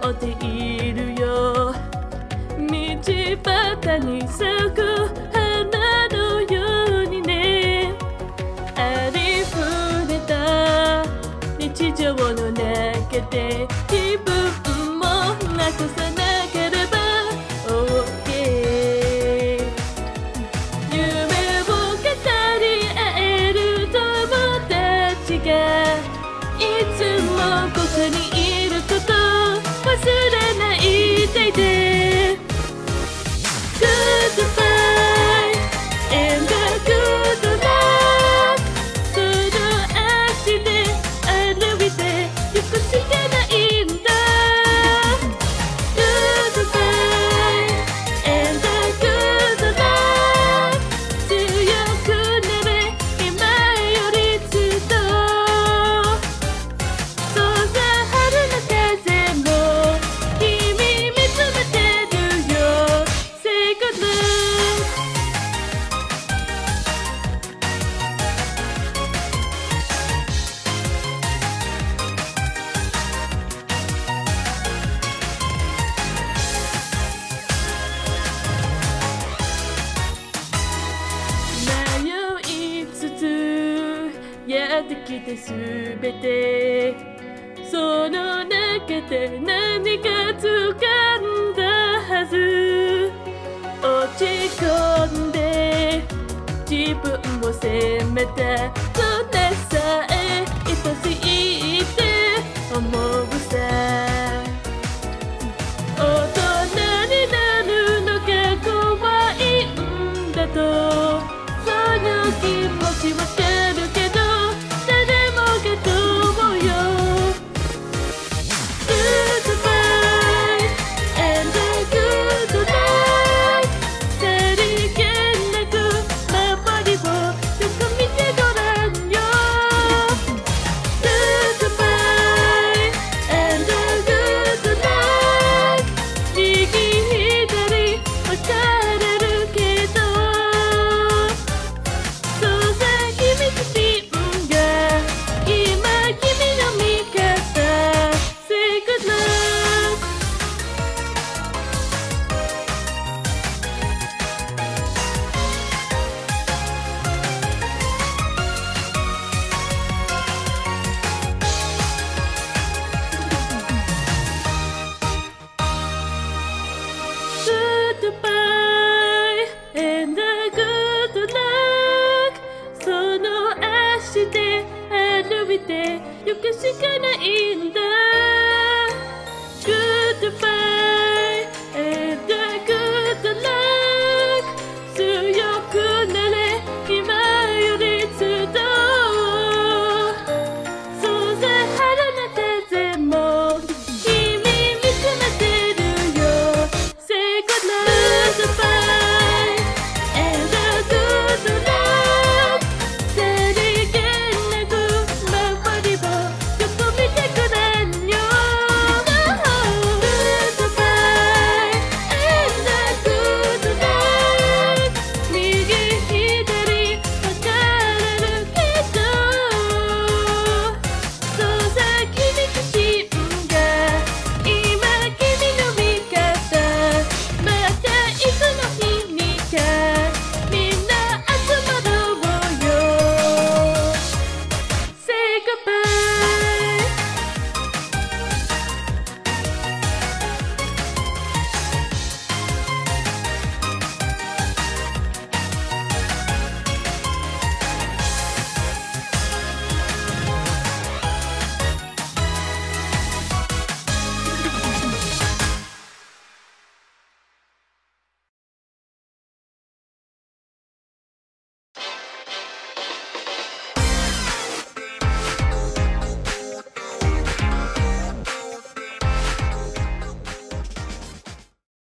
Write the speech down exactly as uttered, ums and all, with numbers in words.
っているよ。道端に咲く花のようにね、ありふれた日常の中で気分もなくさなければ OK。 夢を語り合える友達がいつもここにいること忘れないでいて。 Goodbye and good luck。 その足で歩いてゆくしかないんだ。 Goodbye and good luck。 強くなれ今よりずっと。そうさ春の風も君見つめてるよ。 Say good luck。 迷いつつやってきてすべて、その中で何か掴んだはず。落ち込んで自分を責めたそれさえ愛しいって思うさ。大人になるのが怖いんだと、その気持ちわかるけど誰もがどうよ。 Goodbye and good luck。 さりげなく周りをよく見てごらんよ。 Goodbye and good luck。 右左分かれるけど、そうさ君自身が今君の味方。 Say good luck。 Goodbye and good luck。 その足で歩いてゆくしかないんだ。